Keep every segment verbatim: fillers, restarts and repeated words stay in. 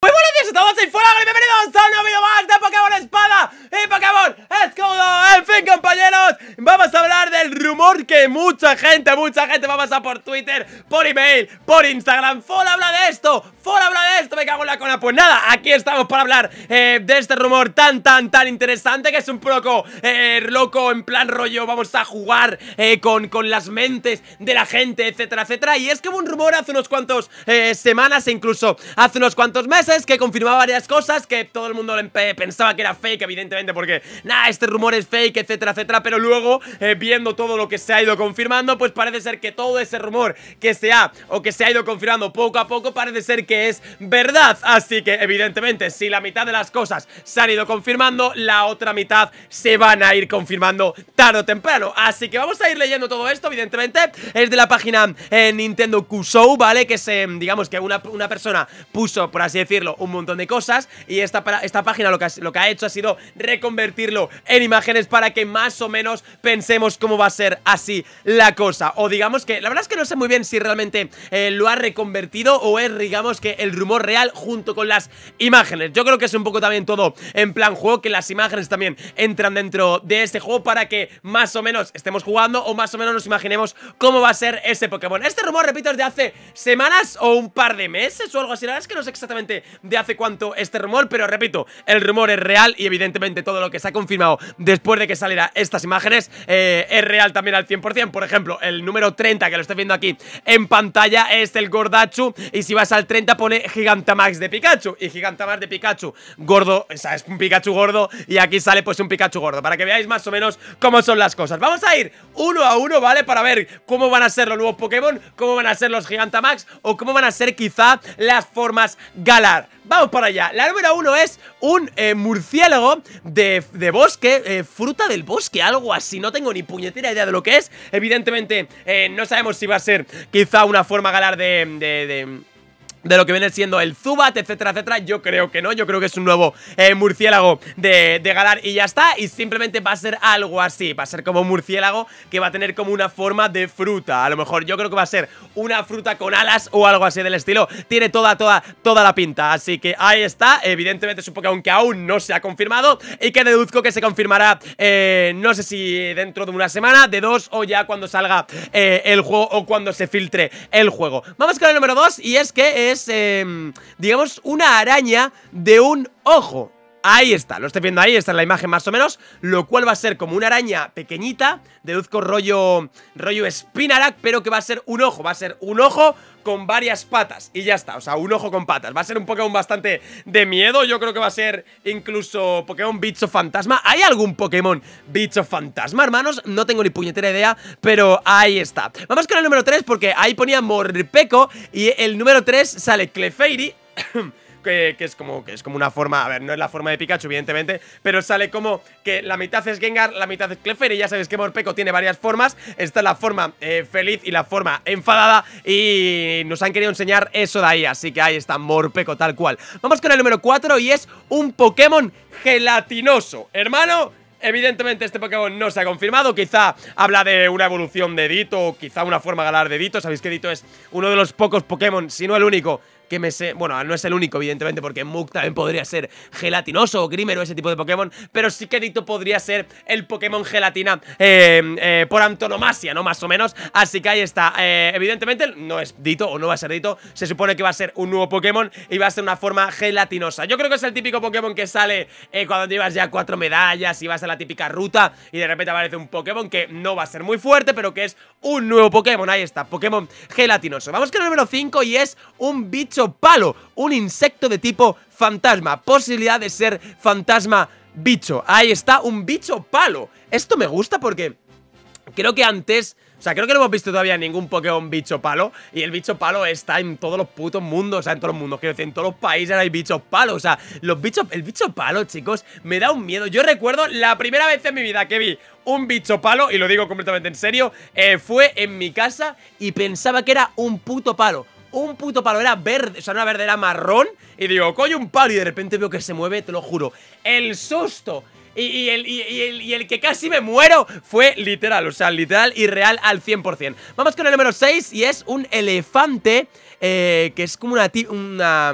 Muy buenos días a todos, soy Fuera y bienvenidos a un nuevo vídeo más de Pokémon Espada y Pokémon Escudo. En fin, compañeros, vamos a hablar del rumor que mucha gente, mucha gente va a pasar por Twitter, por email, por Instagram. Fuera habla de esto, Fuera habla de esto, me cago en la cola. Pues nada, aquí estamos para hablar eh, de este rumor tan, tan, tan interesante, que es un poco eh, loco, en plan rollo, vamos a jugar eh, con, con las mentes de la gente, etcétera, etcétera. Y es que hubo un rumor hace unos cuantos eh, semanas e incluso hace unos cuantos meses que confirmaba varias cosas, que todo el mundo pensaba que era fake, evidentemente, porque nada, este rumor es fake, etcétera, etcétera. Pero luego, eh, viendo todo lo que se ha ido confirmando, pues parece ser que todo ese rumor que se ha, o que se ha ido confirmando poco a poco, parece ser que es verdad. Así que, evidentemente, si la mitad de las cosas se han ido confirmando, la otra mitad se van a ir confirmando tarde o temprano. Así que vamos a ir leyendo todo esto, evidentemente. Es de la página eh, Nintendo Kusou, ¿vale? Que se, digamos que una, una persona puso, por así decirlo, un montón de cosas, y esta, esta página lo que, ha, lo que ha hecho ha sido reconvertirlo en imágenes para que más o menos pensemos cómo va a ser así la cosa. O digamos que, la verdad es que no sé muy bien si realmente eh, lo ha reconvertido o es, digamos que, el rumor real junto con las imágenes. Yo creo que es un poco también todo en plan juego, que las imágenes también entran dentro de este juego para que más o menos estemos jugando o más o menos nos imaginemos cómo va a ser ese Pokémon. Este rumor, repito, es de hace semanas o un par de meses o algo así. La verdad es que no sé exactamente de hace cuánto este rumor, pero repito, el rumor es real y evidentemente todo lo que se ha confirmado después de que saliera estas imágenes eh, es real también al cien por cien. Por ejemplo, el número treinta, que lo estoy viendo aquí en pantalla, es el Gordachu, y si vas al treinta pone Gigantamax de Pikachu, y Gigantamax de Pikachu gordo, o sea, es un Pikachu gordo, y aquí sale pues un Pikachu gordo, para que veáis más o menos cómo son las cosas. Vamos a ir uno a uno, ¿vale? Para ver cómo van a ser los nuevos Pokémon, cómo van a ser los Gigantamax o cómo van a ser quizá las formas Galar. Vamos para allá. La número uno es un eh, murciélago de, de bosque, eh, fruta del bosque, algo así. No tengo ni puñetera idea de lo que es. Evidentemente, eh, no sabemos si va a ser quizá una forma Galar de... de, de de lo que viene siendo el Zubat, etcétera, etcétera. Yo creo que no, yo creo que es un nuevo eh, murciélago de, de Galar y ya está. Y simplemente va a ser algo así, va a ser como un murciélago que va a tener como una forma de fruta. A lo mejor yo creo que va a ser una fruta con alas o algo así del estilo. Tiene toda, toda, toda la pinta. Así que ahí está, evidentemente es un Pokémon que aún no se ha confirmado y que deduzco que se confirmará, eh, no sé si dentro de una semana, de dos, o ya cuando salga eh, el juego o cuando se filtre el juego. Vamos con el número dos, y es que es... Es, eh, digamos, una araña de un ojo. Ahí está, lo estoy viendo ahí, esta es la imagen más o menos. Lo cual va a ser como una araña pequeñita, deduzco rollo, rollo Spinarak, pero que va a ser un ojo. Va a ser un ojo con varias patas y ya está, o sea, un ojo con patas. Va a ser un Pokémon bastante de miedo. Yo creo que va a ser incluso Pokémon bicho fantasma. ¿Hay algún Pokémon bicho fantasma, hermanos? No tengo ni puñetera idea, pero ahí está. Vamos con el número tres, porque ahí ponía Morpeko y el número tres sale Clefairy. Que, que, es como, que es como una forma, a ver, no es la forma de Pikachu, evidentemente, pero sale como que la mitad es Gengar, la mitad es Clefairy. Ya sabéis que Morpeko tiene varias formas. Esta es la forma eh, feliz y la forma enfadada, y nos han querido enseñar eso de ahí, así que ahí está Morpeko tal cual. Vamos con el número cuatro, y es un Pokémon gelatinoso. Hermano, evidentemente este Pokémon no se ha confirmado. Quizá habla de una evolución de Ditto, o quizá una forma Galar de Ditto. Sabéis que Ditto es uno de los pocos Pokémon, si no el único, que me sé, bueno, no es el único evidentemente, porque Muk también podría ser gelatinoso, o Grimer o ese tipo de Pokémon, pero sí que Ditto podría ser el Pokémon gelatina eh, eh, por antonomasia, ¿no? Más o menos, así que ahí está. eh, Evidentemente no es Ditto, o no va a ser Ditto, se supone que va a ser un nuevo Pokémon y va a ser una forma gelatinosa. Yo creo que es el típico Pokémon que sale eh, cuando llevas ya cuatro medallas y vas a la típica ruta y de repente aparece un Pokémon que no va a ser muy fuerte, pero que es un nuevo Pokémon. Ahí está, Pokémon gelatinoso. Vamos con el número cinco, y es un bicho palo, un insecto de tipo fantasma. Posibilidad de ser fantasma bicho. Ahí está, un bicho palo. Esto me gusta porque creo que antes... O sea, creo que no hemos visto todavía ningún Pokémon bicho palo. Y el bicho palo está en todos los putos mundos. O sea, en todos los mundos, quiero decir, en todos los países hay bichos palos. O sea, los bichos, el bicho palo, chicos, me da un miedo. Yo recuerdo la primera vez en mi vida que vi un bicho palo, y lo digo completamente en serio, eh, fue en mi casa y pensaba que era un puto palo. Un puto palo, era verde, o sea, no era verde, era marrón. Y digo, coño, un palo, y de repente veo que se mueve, te lo juro. El susto y, y, el, y, y, el, y el que casi me muero fue literal, o sea, literal y real al cien por cien. Vamos con el número seis, y es un elefante eh, que es como una, una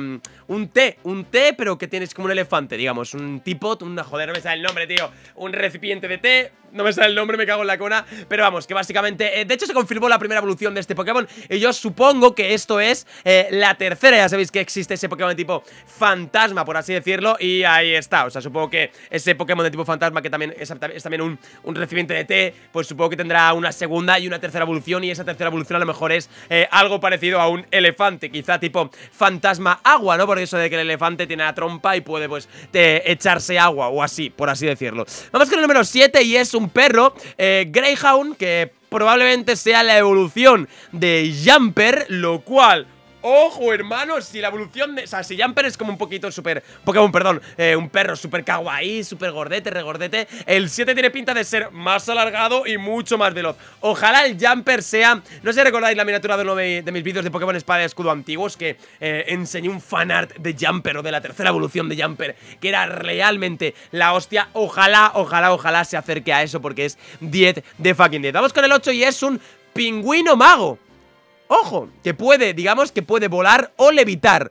un té, un té, pero que tienes como un elefante, digamos, un teapot, una, joder, no me sale el nombre, tío, un recipiente de té, no me sale el nombre, me cago en la cona, pero vamos, que básicamente, eh, de hecho se confirmó la primera evolución de este Pokémon, y yo supongo que esto es eh, la tercera, ya sabéis que existe ese Pokémon de tipo fantasma, por así decirlo, y ahí está, o sea, supongo que ese Pokémon de tipo fantasma, que también es, es también un, un recipiente de té, pues supongo que tendrá una segunda y una tercera evolución, y esa tercera evolución a lo mejor es eh, algo parecido a un elefante, quizá tipo fantasma agua, ¿no? Por eso de que el elefante tiene la trompa y puede, pues, te, echarse agua o así, por así decirlo. Vamos con el número siete y es un perro, eh, Greyhound, que probablemente sea la evolución de Jumper, lo cual... Ojo, hermanos, si la evolución de... O sea, si Jumper es como un poquito súper... Pokémon, perdón, eh, un perro súper kawaii, súper gordete, regordete. El siete tiene pinta de ser más alargado y mucho más veloz. Ojalá el Jumper sea... No sé si recordáis la miniatura de uno de, de mis vídeos de Pokémon Espada y Escudo antiguos, que eh, enseñé un fanart de Jumper o de la tercera evolución de Jumper, que era realmente la hostia. Ojalá, ojalá, ojalá se acerque a eso, porque es diez de fucking diez. Vamos con el ocho y es un pingüino mago. Ojo, que puede, digamos que puede volar o levitar.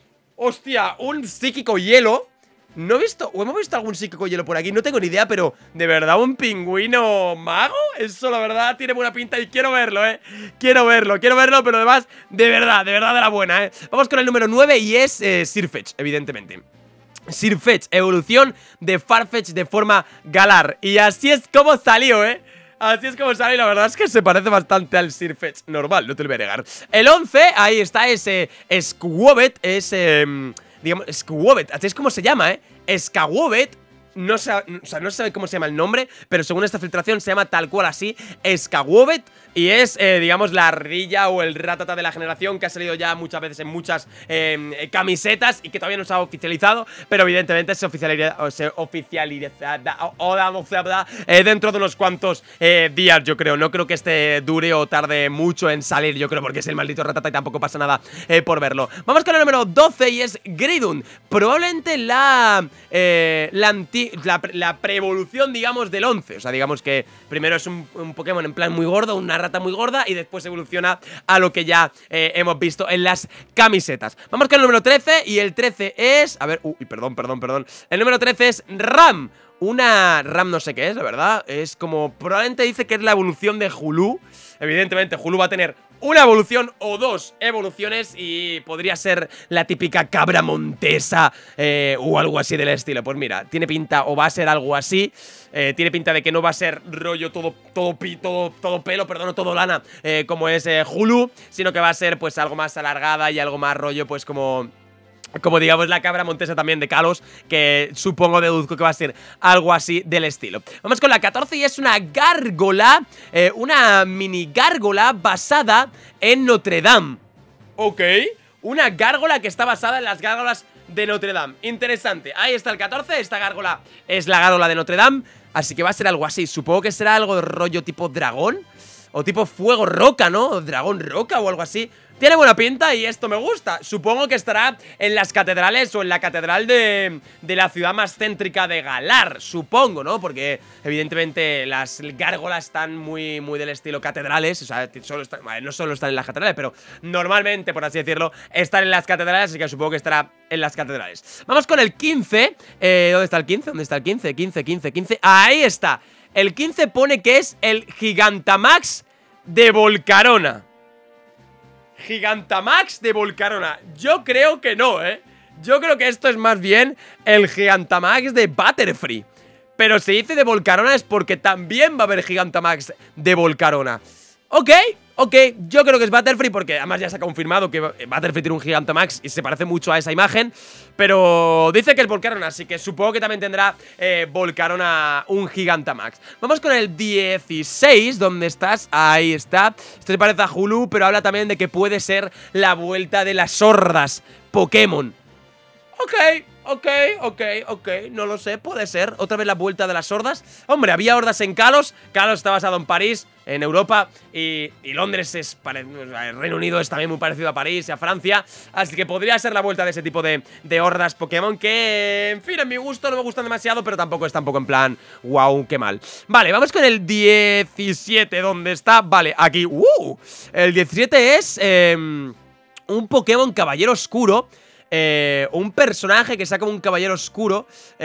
Hostia, un psíquico hielo. No he visto, o hemos visto algún psíquico hielo por aquí, no tengo ni idea, pero ¿de verdad un pingüino mago? Eso la verdad tiene buena pinta y quiero verlo, eh Quiero verlo, quiero verlo, pero además, de verdad, de verdad de la buena, eh Vamos con el número nueve y es eh, Sirfetch'd, evidentemente. Sirfetch'd, evolución de Farfetch'd de forma galar. Y así es como salió, eh Así es como sale, y la verdad es que se parece bastante al Sirfetch'd normal, no te lo voy a negar. El once, ahí está ese Skwovet, ese, digamos, Skwovet, así es como se llama, eh Skwovet. No sé, o sea, no se sabe cómo se llama el nombre, pero según esta filtración se llama tal cual así, Skwovet. Y es, eh, digamos, la ardilla o el ratata de la generación que ha salido ya muchas veces en muchas eh, camisetas y que todavía no se ha oficializado, pero evidentemente se oficializará, se oficializará o, o, eh, dentro de unos cuantos eh, días, yo creo. No creo que este dure o tarde mucho en salir, yo creo, porque es el maldito ratata y tampoco pasa nada eh, por verlo. Vamos con el número doce y es Greedent. Probablemente la, eh, la, la, la pre-evolución, digamos, del once. O sea, digamos que primero es un, un Pokémon en plan muy gordo, una rata muy gorda, y después evoluciona a lo que ya eh, hemos visto en las camisetas. Vamos con el número trece, y el trece es... A ver, uy, perdón, perdón, perdón. El número trece es Ram. Una Ram no sé qué es, la verdad. Es como... Probablemente dice que es la evolución de Hulu. Evidentemente, Hulu va a tener una evolución o dos evoluciones y podría ser la típica cabra montesa eh, o algo así del estilo. Pues mira, tiene pinta o va a ser algo así. Eh, tiene pinta de que no va a ser rollo todo, todo, todo, todo pelo, perdón, todo lana, eh, como es eh, Hulu, sino que va a ser pues algo más alargada y algo más rollo pues como... Como digamos la cabra montesa también de Kalos, que supongo, deduzco que va a ser algo así del estilo. Vamos con la catorce y es una gárgola, eh, una mini gárgola basada en Notre Dame. Ok, una gárgola que está basada en las gárgolas de Notre Dame. Interesante, ahí está el catorce, esta gárgola es la gárgola de Notre Dame, así que va a ser algo así. Supongo que será algo de rollo tipo dragón o tipo fuego roca, ¿no? Dragón roca o algo así. Tiene buena pinta y esto me gusta. Supongo que estará en las catedrales o en la catedral de, de la ciudad más céntrica de Galar, supongo, ¿no? Porque evidentemente las gárgolas están muy, muy del estilo catedrales. O sea, solo están, vale, no solo están en las catedrales, pero normalmente, por así decirlo, están en las catedrales, así que supongo que estará en las catedrales. Vamos con el quince. eh, ¿Dónde está el quince? ¿Dónde está el quince? quince, quince, quince. Ahí está. El quince pone que es el Gigantamax de Volcarona. Gigantamax de Volcarona. Yo creo que no, ¿eh? Yo creo que esto es más bien el Gigantamax de Butterfree. Pero si dice de Volcarona es porque también va a haber Gigantamax de Volcarona. Ok, ok, yo creo que es Butterfree porque además ya se ha confirmado que Butterfree tiene un Gigantamax y se parece mucho a esa imagen. Pero dice que es Volcarona, así que supongo que también tendrá eh, Volcarona un Gigantamax. Vamos con el dieciséis, ¿dónde estás? Ahí está. Esto se parece a Hulu, pero habla también de que puede ser la vuelta de las hordas Pokémon. Ok, ok, ok, ok, no lo sé, puede ser. Otra vez la vuelta de las hordas. Hombre, había hordas en Kalos. Kalos está basado en París, en Europa, y, y Londres es, el Reino Unido es también muy parecido a París y a Francia, así que podría ser la vuelta de ese tipo de, de hordas Pokémon que, en fin, en mi gusto no me gustan demasiado, pero tampoco es tampoco en plan, wow, qué mal. Vale, vamos con el diecisiete, ¿dónde está? Vale, aquí, uh, el diecisiete es eh, un Pokémon Caballero Oscuro, eh, un personaje que sea como un caballero oscuro,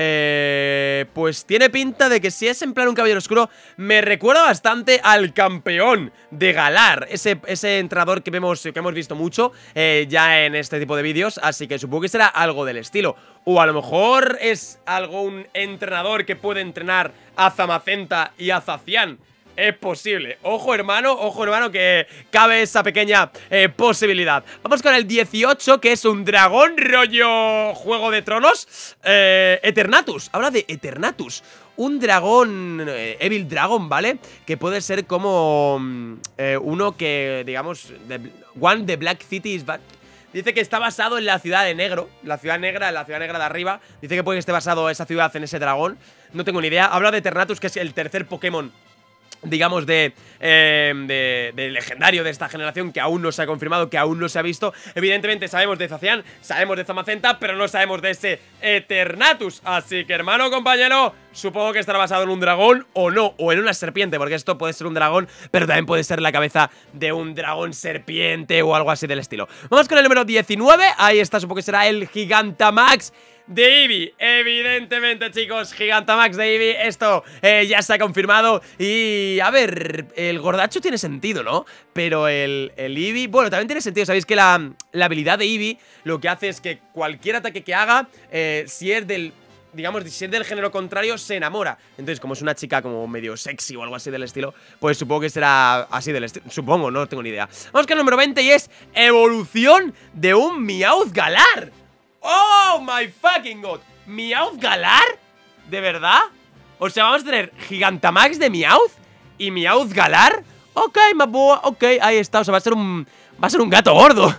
eh, pues tiene pinta de que si es en plan un caballero oscuro, me recuerda bastante al campeón de Galar, ese, ese entrenador que, vemos, que hemos visto mucho eh, ya en este tipo de vídeos, así que supongo que será algo del estilo. O a lo mejor es algo un entrenador que puede entrenar a Zamacenta y a Zacian. Es posible. Ojo, hermano, ojo, hermano, que cabe esa pequeña eh, posibilidad. Vamos con el dieciocho, que es un dragón rollo Juego de Tronos. eh, Eternatus. Habla de Eternatus. Un dragón, eh, Evil Dragon, ¿vale? Que puede ser como eh, uno que, digamos, de, One de Black City is bad. Dice que está basado en la ciudad de Negro. La ciudad negra, la ciudad negra de arriba. Dice que puede que esté basado esa ciudad en ese dragón. No tengo ni idea. Habla de Eternatus, que es el tercer Pokémon, digamos, de, eh, de, de legendario de esta generación, que aún no se ha confirmado, que aún no se ha visto. Evidentemente sabemos de Zacian, sabemos de Zamacenta, pero no sabemos de ese Eternatus. Así que, hermano, compañero, supongo que estará basado en un dragón o no, o en una serpiente, porque esto puede ser un dragón, pero también puede ser la cabeza de un dragón serpiente o algo así del estilo. Vamos con el número diecinueve, ahí está, supongo que será el Gigantamax de Eevee. Evidentemente, chicos, Gigantamax de Eevee. Esto eh, ya se ha confirmado. Y, a ver, el Gordacho tiene sentido, ¿no? Pero el, el Eevee, bueno, también tiene sentido. Sabéis que la, la habilidad de Eevee lo que hace es que cualquier ataque que haga, eh, si es del, digamos, si es del género contrario, se enamora. Entonces, como es una chica como medio sexy o algo así del estilo, pues supongo que será así del estilo. Supongo, no tengo ni idea. Vamos con el número veinte y es evolución de un Meowth Galar. ¡Oh, my fucking god! ¿Meowth Galar? ¿De verdad? O sea, vamos a tener Gigantamax de Meowth y Meowth Galar. Ok, maboa, ok, ahí está. O sea, va a ser un... Va a ser un gato gordo.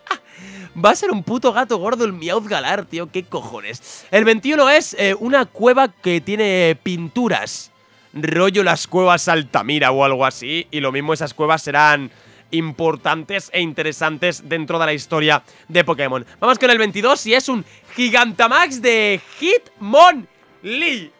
Va a ser un puto gato gordo el Meowth Galar, tío. ¿Qué cojones? El veintiuno es eh, una cueva que tiene pinturas. Rollo las cuevas Altamira o algo así. Y lo mismo, esas cuevas serán importantes e interesantes dentro de la historia de Pokémon. Vamos con el veintidós y es un Gigantamax de Hitmonlee.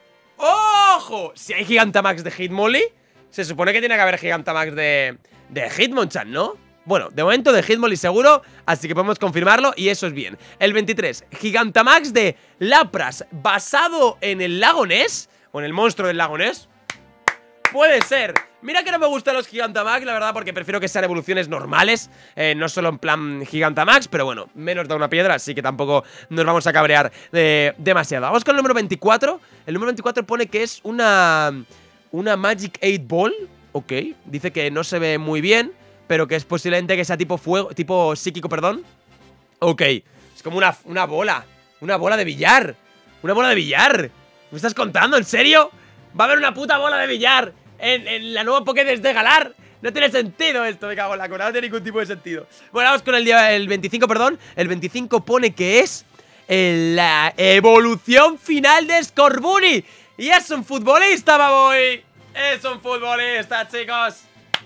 ¡Ojo! Si hay Gigantamax de Hitmonlee, se supone que tiene que haber Gigantamax de, de Hitmonchan, ¿no? Bueno, de momento de Hitmonlee seguro, así que podemos confirmarlo y eso es bien. El veintitrés, Gigantamax de Lapras, basado en el lago Ness, o en el monstruo del lago Ness. Puede ser. Mira que no me gustan los Gigantamax, la verdad, porque prefiero que sean evoluciones normales, eh, no solo en plan Gigantamax, pero bueno, menos da una piedra, así que tampoco nos vamos a cabrear eh, demasiado. Vamos con el número veinticuatro. El número veinticuatro pone que es una, una Magic eight Ball. Ok, dice que no se ve muy bien, pero que es posiblemente que sea tipo fuego, tipo psíquico, perdón. Ok, es como una, una bola, una bola de billar. Una bola de billar. ¿Me estás contando? ¿En serio? Va a haber una puta bola de billar En, en la nueva Pokédex de Galar. No tiene sentido esto, me cago en la cola. No tiene ningún tipo de sentido. Bueno, vamos con el, día, el veinticinco, perdón. El veinticinco pone que es el, la evolución final de Scorbunny. Y es un futbolista, baboy. Es un futbolista, chicos.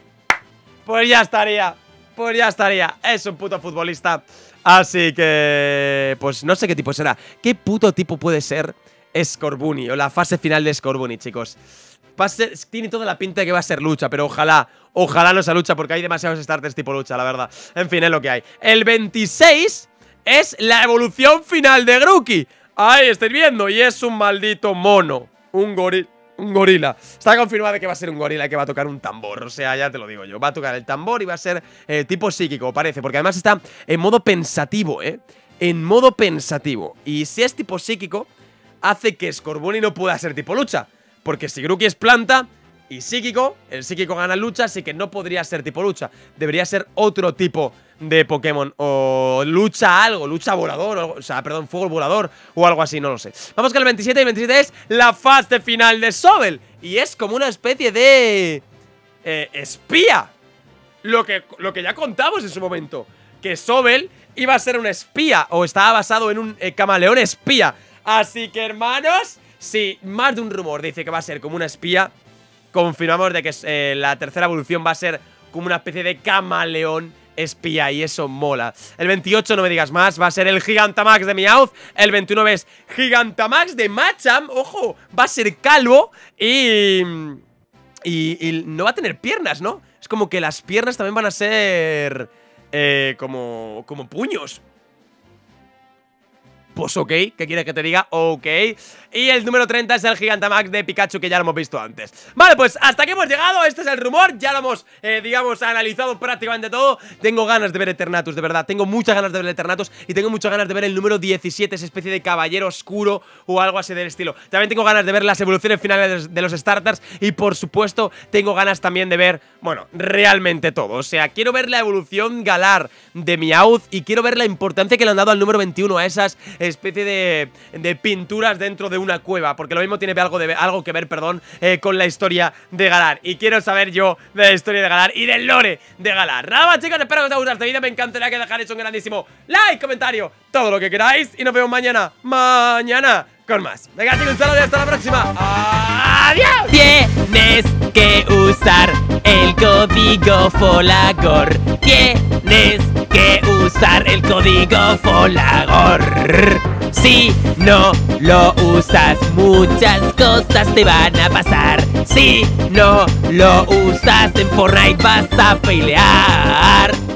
Pues ya estaría. Pues ya estaría. Es un puto futbolista. Así que... pues no sé qué tipo será. ¿Qué puto tipo puede ser Scorbunny? O la fase final de Scorbunny, chicos. Va a ser, tiene toda la pinta de que va a ser lucha, pero ojalá, ojalá no sea lucha, porque hay demasiados starters tipo lucha, la verdad. En fin, es lo que hay. El veintiséis es la evolución final de Grookey. Ahí estáis viendo, y es un maldito mono. Un gorila. Un gorila. Está confirmado que va a ser un gorila que va a tocar un tambor. O sea, ya te lo digo yo. Va a tocar el tambor y va a ser eh, tipo psíquico, parece. Porque además está en modo pensativo, ¿eh? En modo pensativo. Y si es tipo psíquico, hace que Scorbunny no pueda ser tipo lucha. Porque si Grookey es planta y psíquico, el psíquico gana lucha, así que no podría ser tipo lucha. Debería ser otro tipo de Pokémon. O lucha algo, lucha volador, o, o sea, perdón, fuego volador o algo así, no lo sé. Vamos con el veintisiete, y el veintisiete es la fase final de Sobel. Y es como una especie de... Eh, espía. Lo que, lo que ya contamos en su momento. Que Sobel iba a ser un espía, o estaba basado en un eh, camaleón espía. Así que, hermanos... si más de un rumor dice que va a ser como una espía, confirmamos de que eh, la tercera evolución va a ser como una especie de camaleón espía, y eso mola. El veintiocho, no me digas más, va a ser el Gigantamax de Meowth. El veintinueve es Gigantamax de Machamp. Ojo, va a ser calvo y, y, y no va a tener piernas, ¿no? Es como que las piernas también van a ser eh, como, como puños. Pues ok, ¿qué quieres que te diga? Ok. Y el número treinta es el Gigantamax de Pikachu, que ya lo hemos visto antes. Vale, pues hasta aquí hemos llegado. Este es el rumor, ya lo hemos, eh, digamos, analizado prácticamente todo. Tengo ganas de ver Eternatus, de verdad. Tengo muchas ganas de ver Eternatus. Y tengo muchas ganas de ver el número diecisiete, esa especie de caballero oscuro o algo así del estilo. También tengo ganas de ver las evoluciones finales de los starters. Y por supuesto, tengo ganas también de ver, bueno, realmente todo. O sea, quiero ver la evolución galar de Meowth. Y quiero ver la importancia que le han dado al número veintiuno a esas especie de, de pinturas dentro de una cueva, porque lo mismo tiene algo, de, algo que ver, perdón, eh, con la historia de Galar. Y quiero saber yo de la historia de Galar y del lore de Galar. Nada más, chicos, espero que os haya gustado este vídeo. Me encantaría que dejarais un grandísimo like, comentario, todo lo que queráis. Y nos vemos mañana, mañana, con más. Venga, chicos, un saludo y hasta la próxima. ¡Adiós! Tienes que usar el código Folagor. Tienes que usar el código Folagor. Si no lo usas, muchas cosas te van a pasar. Si no lo usas, en Fortnite vas a pelear.